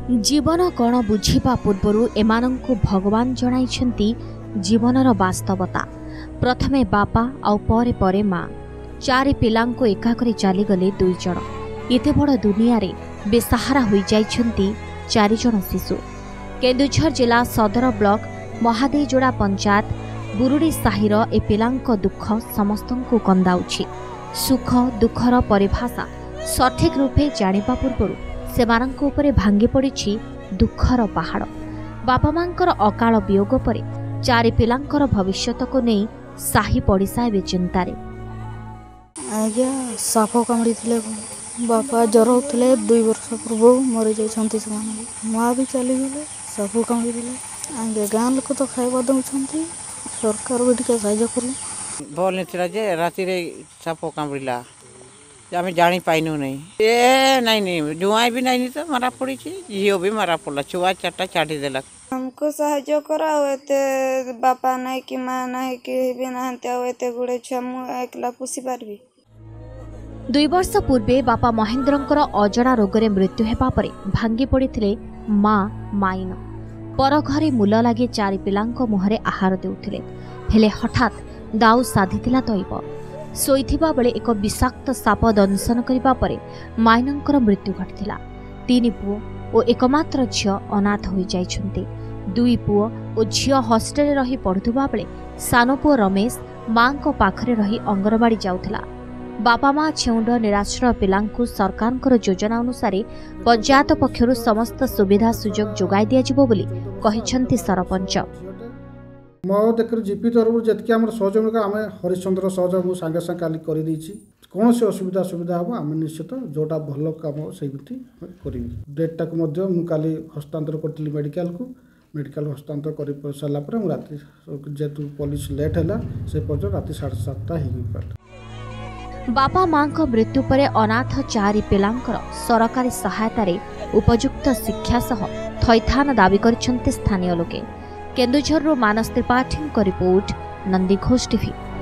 जीवन कौन बुझिबा पूर्वरु एमानंकु भगवान जणाइछन्ति जीवनर वास्तवता। प्रथमे बापा आउ परे परे माँ चारि पिलांको एकाकरी चलीगले 2 जण। एते बड़ दुनिया रे बेसहारा होई जाइछन्ति 4 जण शिशु। केन्दुझर जिला सदर ब्लॉक महादेजोड़ा पंचायत बुरुडी साहिर ए पिलांको दुख समस्तंकु कंदाउछि। सुख दुखर परिभाषा सठिक रूपे जानिबा पूर्वरु सेमानंको उपरे भांगी पड़िछि दुखर पहाड़। बापा मांकर अकाल वियोग परे 4 पिलांकर भविष्यत को नहीं साही पड़िशा एवं चिंतार। आज्ञा साप कामुड़ी बापा जर होते 2 वर्ष पूर्व मरी जाती माँ भी चलीगले साप कामुड़ी आज्ञा गाँ लोक तो खाଇବା दौरान सरकार भी टे साहय करूँ भल नहीं राति साप कामुड़ा आम जानी पाइनु नहीं ए नहीं जुआई भी नहीं तो मारा पड़ी झील भी मारा पड़ा छुआ 4टा छाड़ी देला। हमको साहाय्य करा एते बापा नहीं कि माँ नहीं कि भी नहाते गुड़े छुआ मुझे एकला पोषि पार्बी। 2 वर्ष पूर्वे बापा महेन्द्रंकर अजड़ा रोगरे मृत्यु हेबा परे भांगी पड़िथिले माँ माइन। पर घरे मूल लगे 4 पिलांको मुहरे आहार देउथिले हेले हठात दाउ साधिथिला दैव। शोइथिबा बेले एक विषाक्त साप दंशन करिबा परे माइनंकर मृत्यु घटिथिला। 3 पुओ और एकमात्र झियो अनाथ होई जाइछन्ते। 2 पुओ और झियो हॉस्टेल रही पढ़ुथुबा बेले सानो पुओ रमेश मां को पाखरे रही अंगनवाड़ी जाउथिला। बापा माँ छेउंड निराश्रय पिलांकु सरकारकर योजना अनुसार पंचायत पक्षरु समस्त सुविधा सुजोग जोगाई दिया जिवो बोली कहिछन्ति सरपंच। मो देखकर जीपी तरफ जी आम सहयोग आम हरिश्चंद्र सहयोग मुझे सांगे सांगे काली कर कौन से असुविधा सुविधा हम आम निश्चित जोटा भल कम से करी डेटा को काली हस्तांतर करी मेडिकल को मेडिकल हस्तांतर कर सारापर राति जेतु पुलिस लेट है से पर्यटन राति 7:30 हो। बापा मां को मृत्यु परे अनाथ 4 पिलांकर सरकारी सहायता रे उपयुक्त शिक्षा सह थैथान दाबी करिसंते स्थानीय लोके। Keonjhar Manas Tripathi report, Nandighosha TV.